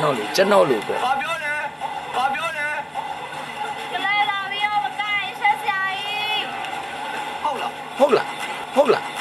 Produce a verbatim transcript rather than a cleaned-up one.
တော်လူကျွန်တော်လူပေါ့ဘာပြောလဲဘာပြောလဲကလေးလာပြီးတော့မကိုင်ဆက်ဆရာကြီးဟုတ်လားဟုတ်လားဟုတ်လား